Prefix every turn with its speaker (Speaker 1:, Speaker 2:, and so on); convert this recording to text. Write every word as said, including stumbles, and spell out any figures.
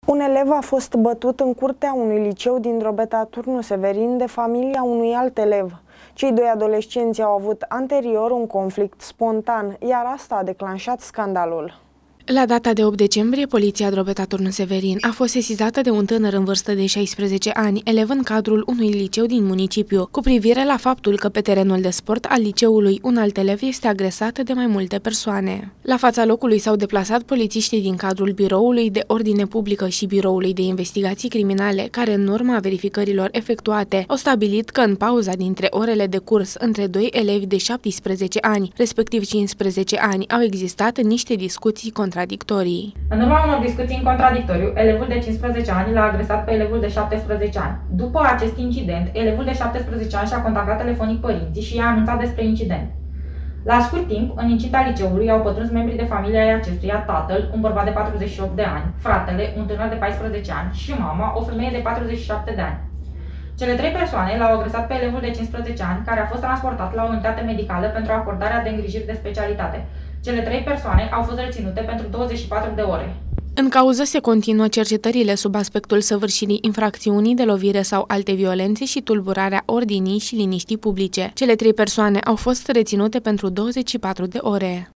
Speaker 1: Un elev a fost bătut în curtea unui liceu din Drobeta Turnu Severin de familia unui alt elev. Cei doi adolescenți au avut anterior un conflict spontan, iar asta a declanșat scandalul.
Speaker 2: La data de opt decembrie, poliția Drobeta Turnu Severin a fost sesizată de un tânăr în vârstă de șaisprezece ani, elev în cadrul unui liceu din municipiu, cu privire la faptul că pe terenul de sport al liceului un alt elev este agresat de mai multe persoane. La fața locului s-au deplasat polițiștii din cadrul Biroului de Ordine Publică și Biroului de Investigații Criminale, care în urma verificărilor efectuate au stabilit că în pauza dintre orele de curs între doi elevi de șaptesprezece ani, respectiv cincisprezece ani, au existat niște discuții contradictorii.
Speaker 3: În urma unor discuții în contradictoriu, elevul de cincisprezece ani l-a agresat pe elevul de șaptesprezece ani. După acest incident, elevul de șaptesprezece ani și-a contactat telefonic părinții și i-a anunțat despre incident. La scurt timp, în incinta liceului au pătruns membrii de familie ai acestuia, tatăl, un bărbat de patruzeci și opt de ani, fratele, un tânăr de paisprezece ani și mama, o femeie de patruzeci și șapte de ani. Cele trei persoane l-au agresat pe elevul de cincisprezece ani, care a fost transportat la o unitate medicală pentru acordarea de îngrijiri de specialitate. Cele trei persoane au fost reținute pentru douăzeci și patru de ore.
Speaker 2: În cauză se continuă cercetările sub aspectul săvârșirii infracțiunii de lovire sau alte violențe și tulburarea ordinii și liniștii publice. Cele trei persoane au fost reținute pentru douăzeci și patru de ore.